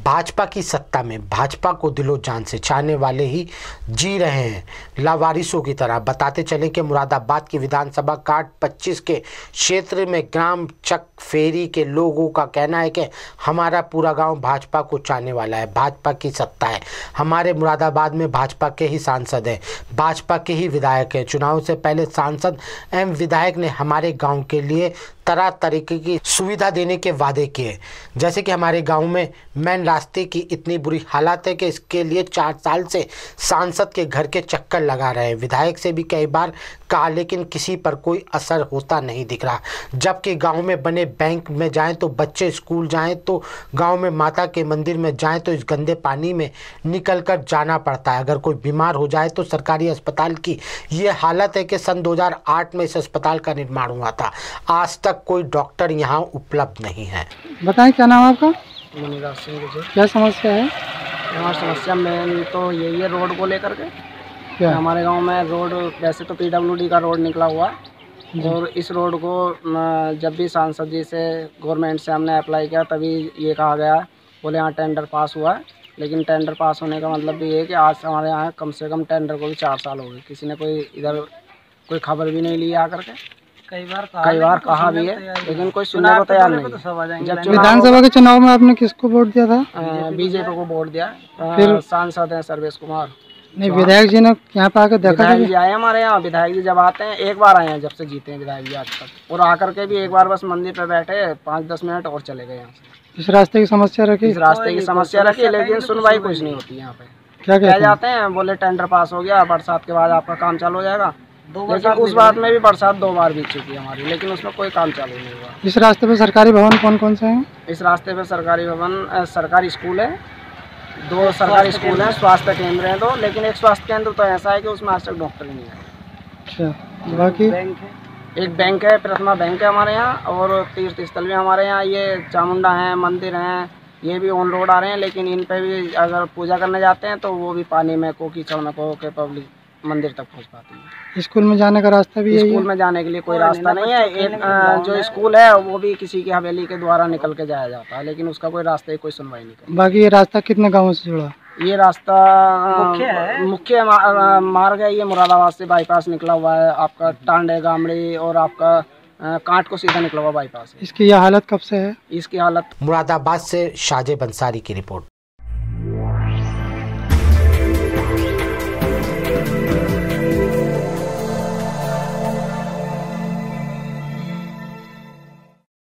भाजपा की सत्ता में भाजपा को दिलो जान से चाहने वाले ही जी रहे हैं, लावारिसों की तरह। बताते चले कि मुरादाबाद की विधानसभा कार्ड 25 के क्षेत्र में ग्राम चक फेरी के लोगों का कहना है कि हमारा पूरा गांव भाजपा को चाहने वाला है, भाजपा की सत्ता है। हमारे मुरादाबाद में भाजपा के ही सांसद हैं, भाजपा के ही विधायक हैं। चुनाव से पहले सांसद एवं विधायक ने हमारे गाँव के लिए तरह तरीके की सुविधा देने के वादे किए। जैसे कि हमारे गांव में मेन रास्ते की इतनी बुरी हालत है कि इसके लिए 4 साल से सांसद के घर के चक्कर लगा रहे हैं। विधायक से भी कई बार कहा, लेकिन किसी पर कोई असर होता नहीं दिख रहा। जबकि गांव में बने बैंक में जाएं तो बच्चे स्कूल जाएं तो गांव में माता के मंदिर में जाएं तो इस गंदे पानी में निकलकर जाना पड़ता है। अगर कोई बीमार हो जाए तो सरकारी अस्पताल की ये हालत है कि सन 2008 में इस अस्पताल का निर्माण हुआ था, आज तक कोई डॉक्टर यहाँ उपलब्ध नहीं है। बताएं, क्या नाम है आपका? मुनीराज सिंह जी। क्या समस्या है? हमारी समस्या मेन तो यही है, रोड को लेकर के। क्या हमारे गांव में रोड वैसे तो PWD का रोड निकला हुआ है, और इस रोड को जब भी सांसद जी से गवर्नमेंट से हमने अप्लाई किया तभी ये कहा गया, बोले यहाँ टेंडर पास हुआ है। लेकिन टेंडर पास होने का मतलब भी ये है कि आज हमारे यहाँ कम से कम टेंडर को भी 4 साल हो गए, किसी ने कोई इधर कोई खबर भी नहीं ली आकर के। कई बार कहा भी है, लेकिन कोई सुनने को तैयार नहीं। जब विधानसभा के चुनाव में आपने किसको वोट दिया था? बीजेपी को वोट दिया। फिर सांसद हैं सर्वेश कुमार। नहीं, विधायक जी ने यहाँ पे आकर देखा? विधायक जी आए हमारे यहाँ। विधायक जी जब आते हैं, एक बार आए हैं जब से जीते हैं विधायक जी आज तक, और आकर के भी एक बार बस मंदिर पे बैठे 5-10 मिनट और चले गए यहाँ से। इस रास्ते की समस्या रखी? इस रास्ते की समस्या रखी, लेकिन सुनवाई कुछ नहीं होती यहाँ पे। क्या कह जाते हैं, बोले टेंडर पास हो गया, बरसात के बाद आपका काम चालू हो जाएगा। लेकिन उस बात में भी बरसात 2 बार बीत चुकी है हमारी, लेकिन उसमें कोई काम चालू नहीं हुआ। इस रास्ते पे सरकारी भवन कौन कौन से हैं? इस रास्ते पे सरकारी भवन, सरकारी स्कूल है, 2 सरकारी स्कूल हैं, स्वास्थ्य केंद्र हैं 2, लेकिन एक स्वास्थ्य केंद्र तो ऐसा है कि उसमें आज तक डॉक्टर ही नहीं है। अच्छा, बाकी एक बैंक है, प्रथमा बैंक है हमारे यहाँ, और तीर्थ स्थल भी हमारे यहाँ, ये चामुंडा हैं, मंदिर हैं, ये भी ऑन रोड आ रहे हैं। लेकिन इन पे भी अगर पूजा करने जाते हैं तो वो भी पानी में कीचड़ में के पब्लिक मंदिर तक पहुँच पाती है। स्कूल में जाने का रास्ता भी स्कूल में जाने के लिए कोई रास्ता नहीं है। एक जो स्कूल है वो भी किसी की हवेली के द्वारा निकल के जाया जाता है, लेकिन उसका कोई रास्ता ही कोई सुनवाई नहीं करता। बाकी ये रास्ता कितने गाँव से जुड़ा? ये रास्ता मुख्य मार्ग है, ये मुरादाबाद से बाईपास निकला हुआ है, आपका टांडे गामड़ी और आपका कांट को सीधा निकला हुआ बाईपास है। इसकी यह हालत कब से है? इसकी हालत मुरादाबाद से शाहजेब अंसारी की रिपोर्ट।